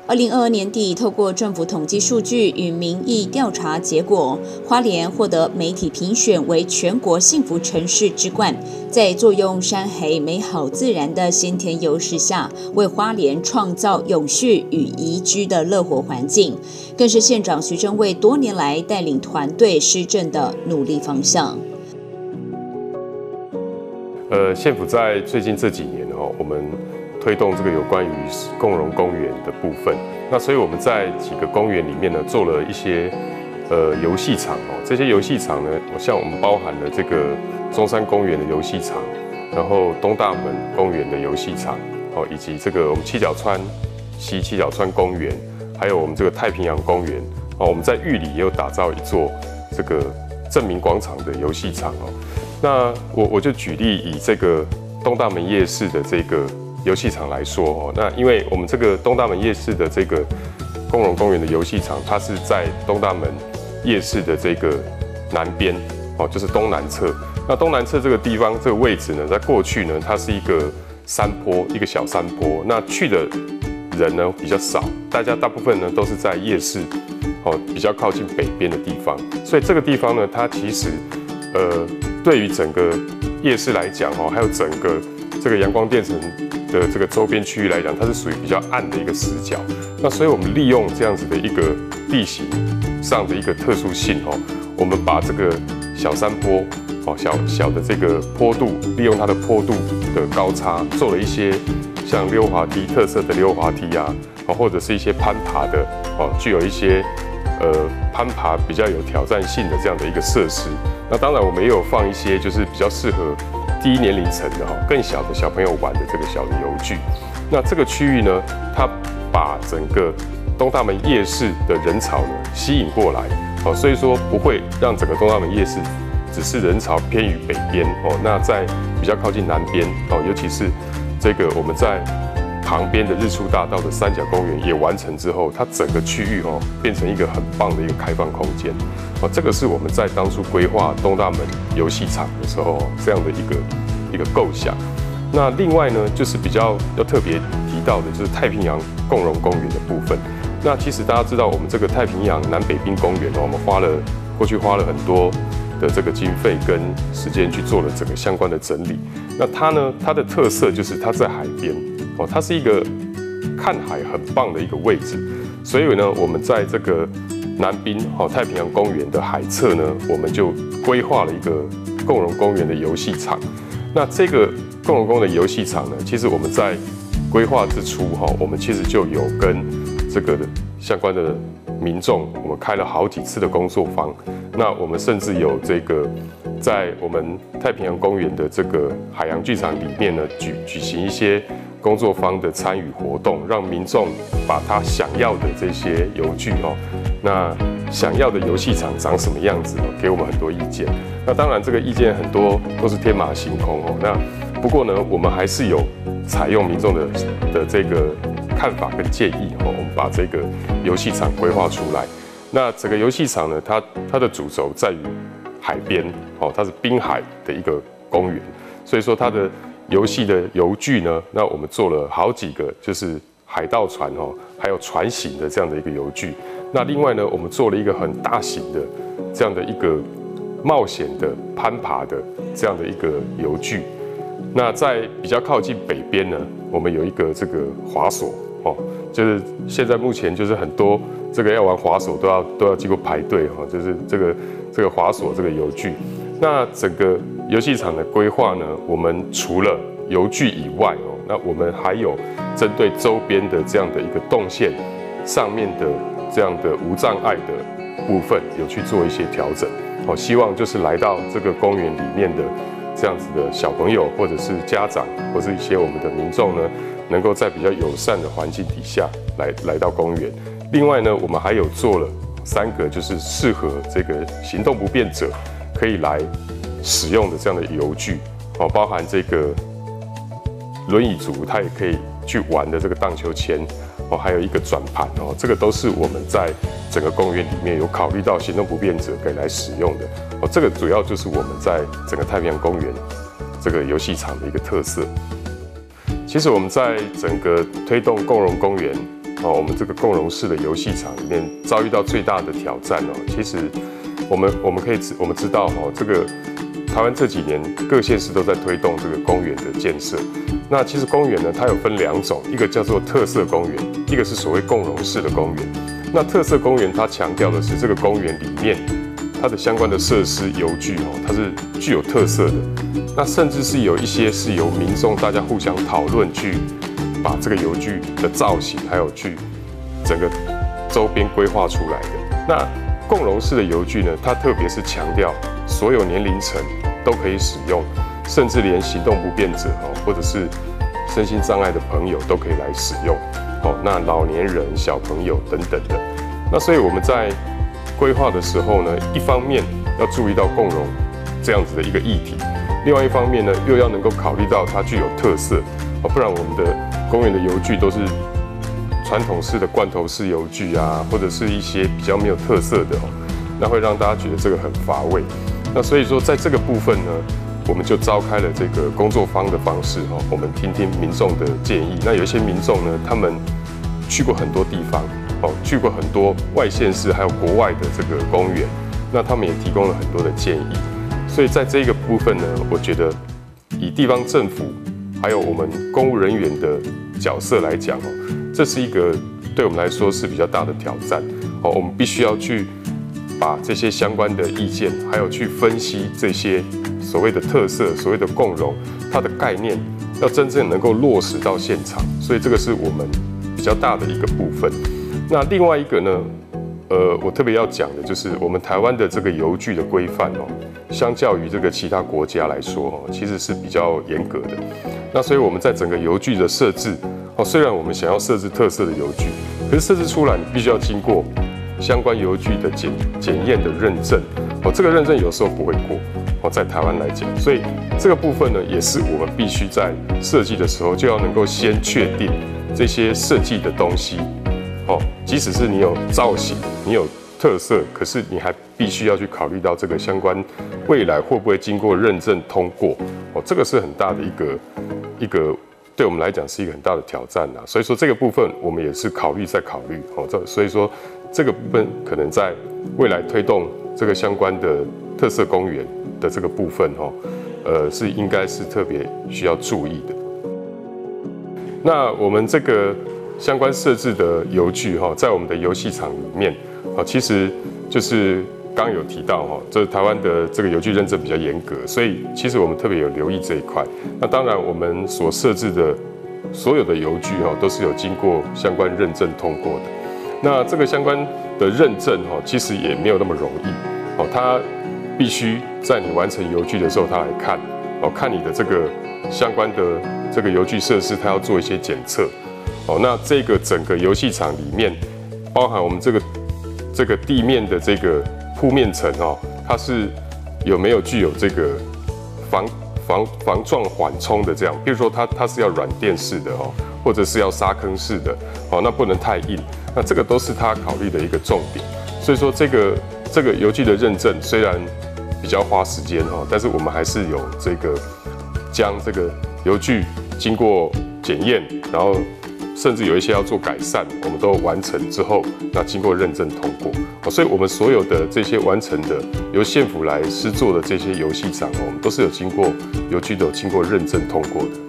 2022年底，透过政府统计数据与民意调查结果，花莲获得媒体评选为全国幸福城市之冠。在坐拥山海美好自然的先天优势下，为花莲创造永续与宜居的乐活环境，更是县长徐正伟多年来带领团队施政的努力方向。 县府在最近这几年我们推动这个有关于共融公园的部分，那所以我们在几个公园里面呢，做了一些游戏场这些游戏场呢，像我们包含了这个中山公园的游戏场，然后东大门公园的游戏场以及这个我们七角川公园，还有我们这个太平洋公园我们在玉里也有打造一座这个正民广场的游戏场那我就举例以这个东大门夜市的这个游戏场来说那因为我们这个东大门夜市的这个共融公园的游戏场，它是在东大门夜市的这个南边就是东南侧。那东南侧这个地方这个位置呢，在过去呢，它是一个山坡，一个小山坡。那去的人呢比较少，大部分呢都是在夜市比较靠近北边的地方。所以这个地方呢，它其实对于整个夜市来讲还有整个这个阳光电城的这个周边区域来讲，它是属于比较暗的一个死角。那所以我们利用这样子的一个地形上的一个特殊性我们把这个小山坡小的这个坡度，利用它的坡度的高差，做了一些像溜滑梯特色的溜滑梯或者是一些攀爬的具有一些攀爬比较有挑战性的这样的一个设施。那当然我们也有放一些就是比较适合低年龄层的更小的小朋友玩的这个小的游具。那这个区域呢，它把整个东大门夜市的人潮呢吸引过来所以说不会让整个东大门夜市只是人潮偏于北边那在比较靠近南边尤其是这个我们在旁边的日出大道的三角公园也完成之后，它整个区域变成一个很棒的一个开放空间这个是我们在当初规划东大门游戏场的时候这样的一个构想。那另外呢，就是比较要特别提到的就是太平洋共融公园的部分。那其实大家知道，我们这个太平洋南北滨公园我们过去花了很多的这个经费跟时间去做了整个相关的整理。那它的特色就是它在海边它是一个看海很棒的一个位置。所以呢，我们在这个南滨太平洋公园的海侧呢，我们就规划了一个共融公园的游戏场。那这个共融公园的游戏场呢，其实我们在规划之初我们其实就有跟这个相关的民众，我们开了好几次的工作坊。那我们甚至有这个在我们太平洋公园的这个海洋剧场里面呢，举行一些工作坊的参与活动，让民众把他想要的这些游具那想要的游戏场长什么样子给我们很多意见。那当然这个意见很多都是天马行空那不过呢，我们还是有采用民众的这个看法跟建议我们把这个游戏场规划出来。那整个游戏场呢，它的主轴在于海边它是滨海的一个公园，所以说它的游戏的游具呢，那我们做了好几个，就是海盗船还有船型的这样的一个游具。那另外呢，我们做了一个很大型的这样的一个冒险的攀爬的这样的一个游具。那在比较靠近北边呢，我们有一个这个滑索就是现在目前就是很多这个要玩滑索都要经过排队就是这个滑索这个游具。那整个游戏场的规划呢，我们除了游具以外那我们还有针对周边的这样的一个动线上面的这样的无障碍的部分有去做一些调整希望就是来到这个公园里面的这样子的小朋友或者是家长或是一些我们的民众呢，能够在比较友善的环境底下来到公园。另外呢，我们还有做了3个就是适合这个行动不便者可以来使用的这样的游具包含这个轮椅族他也可以去玩的这个荡秋千还有一个转盘这个都是我们在整个公园里面有考虑到行动不便者可以来使用的这个主要就是我们在整个太平洋公园这个游戏场的一个特色。其实我们在整个推动共融公园我们这个共融式的游戏场里面遭遇到最大的挑战其实我们知道这个台湾这几年各县市都在推动这个公园的建设。那其实公园呢，它有分2种，一个叫做特色公园，一个是所谓共融式的公园。那特色公园它强调的是这个公园里面它的相关的设施游具它是具有特色的。那甚至是有一些是由民众大家互相讨论去把这个游具的造型，还有去整个周边规划出来的。那共融式的游具呢，它特别是强调所有年龄层都可以使用，甚至连行动不便者或者是身心障碍的朋友都可以来使用。那老年人、小朋友等等的。那所以我们在规划的时候呢，一方面要注意到共融这样子的一个议题，另外一方面呢，又要能够考虑到它具有特色不然我们的公园的游具都是传统式的罐头式游具啊，或者是一些比较没有特色的那会让大家觉得这个很乏味。那所以说，在这个部分呢，我们就召开了这个工作坊的方式我们听听民众的建议。那有一些民众呢，他们去过很多地方去过很多外县市还有国外的这个公园，那他们也提供了很多的建议。所以在这个部分呢，我觉得以地方政府还有我们公务人员的角色来讲这是一个对我们来说是比较大的挑战我们必须要去把这些相关的意见，还有去分析这些所谓的特色、所谓的共融，它的概念要真正能够落实到现场，所以这个是我们比较大的一个部分。那另外一个呢，我特别要讲的就是我们台湾的这个游具的规范相较于这个其他国家来说其实是比较严格的。那所以我们在整个游具的设置虽然我们想要设置特色的游具，可是设置出来你必须要经过相关游具的检验的认证这个认证有时候不会过在台湾来讲，所以这个部分呢，也是我们必须在设计的时候就要能够先确定这些设计的东西即使是你有造型，你有特色，可是你还必须要去考虑到这个相关未来会不会经过认证通过这个是很大的一个对我们来讲是一个很大的挑战所以说这个部分我们也是考虑再考虑所以说这个部分可能在未来推动这个相关的特色公园的这个部分是应该是特别需要注意的。那我们这个相关设置的游具在我们的游戏场里面其实就是刚有提到这台湾的这个游具认证比较严格，所以其实我们特别有留意这一块。那当然我们所设置的所有的游具都是有经过相关认证通过的。那这个相关的认证其实也没有那么容易它必须在你完成游具的时候，他来看看你的这个相关的这个游具设施，它要做一些检测那这个整个游戏场里面，包含我们这个地面的这个铺面层它是有没有具有这个防撞缓冲的这样，比如说它是要软垫式的或者是要沙坑式的那不能太硬，那这个都是它考虑的一个重点。所以说这个游具的认证虽然比较花时间但是我们还是有这个将这个游具经过检验，然后甚至有一些要做改善，我们都完成之后，那经过认证通过所以我们所有的这些完成的由县府来施作的这些游戏场我们都是有经过游具都有经过认证通过的。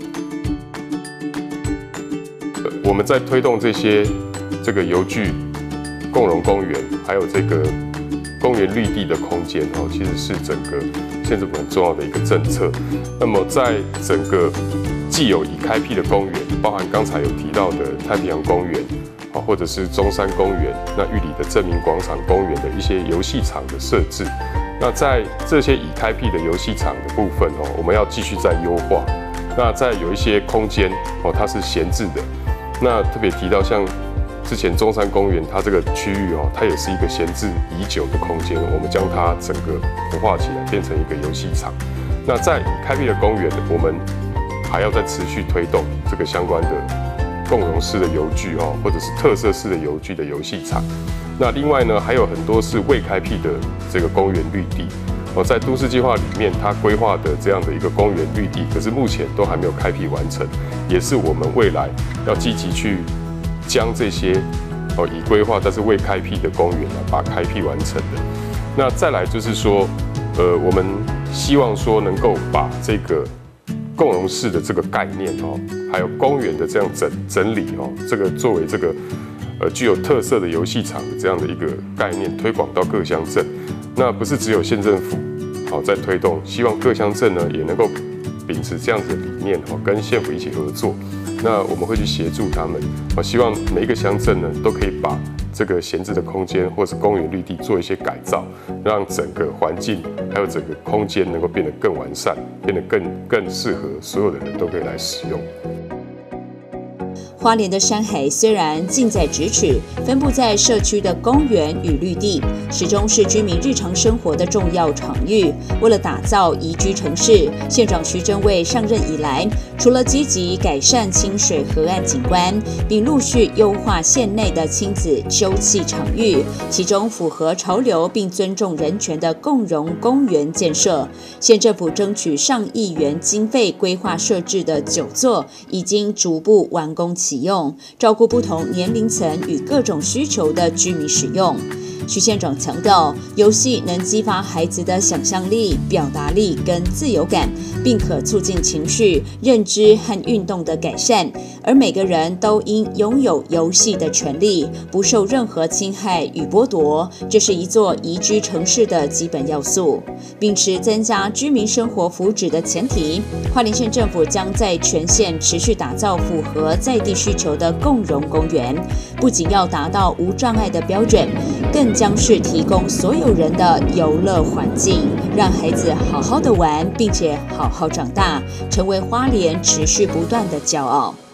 我们在推动这个游具共融公园，还有这个公园绿地的空间其实是整个县政府很重要的一个政策。那么在整个既有已开辟的公园，包含刚才有提到的太平洋公园或者是中山公园，那玉里的正民广场公园的一些游戏场的设置，那在这些已开辟的游戏场的部分我们要继续再优化。那在有一些空间它是闲置的，那特别提到像之前中山公园它这个区域它也是一个闲置已久的空间，我们将它整个活化起来，变成一个游戏场。那在已开辟的公园，我们还要再持续推动这个相关的共融式的游具或者是特色式的游具的游戏场。那另外呢，还有很多是未开辟的这个公园绿地在都市计划里面，它规划的这样的一个公园绿地，可是目前都还没有开辟完成，也是我们未来要积极去将这些已规划但是未开辟的公园把它开辟完成的。那再来就是说，我们希望说能够把这个共融式的这个概念还有公园的这样整理这个作为这个具有特色的游戏场的这样的一个概念推广到各乡镇。那不是只有县政府在推动，希望各乡镇呢也能够秉持这样子的理念跟县府一起合作。那我们会去协助他们，希望每一个乡镇呢都可以把这个闲置的空间或是公园绿地做一些改造，让整个环境还有整个空间能够变得更完善，变得更适合所有的人都可以来使用。 花莲的山海虽然近在咫尺，分布在社区的公园与绿地，始终是居民日常生活的重要场域。为了打造宜居城市，县长徐榛蔚上任以来，除了积极改善清水河岸景观，并陆续优化县内的亲子休憩场域，其中符合潮流并尊重人权的共融公园建设，县政府争取上亿元经费规划设置的9座，已经逐步完工启用，照顾不同年龄层与各种需求的居民使用。徐县长强调，游戏能激发孩子的想象力、表达力跟自由感，并可促进情绪、认知和运动的改善，而每个人都应拥有游戏的权利，不受任何侵害与剥夺，这是一座宜居城市的基本要素。秉持增加居民生活福祉的前提，花莲县政府将在全县持续打造符合在地需求的共融公园，不仅要达到无障碍的标准，更将是提供所有人的游乐环境，让孩子好好的玩，并且好好长大，成为花莲持续不断的骄傲。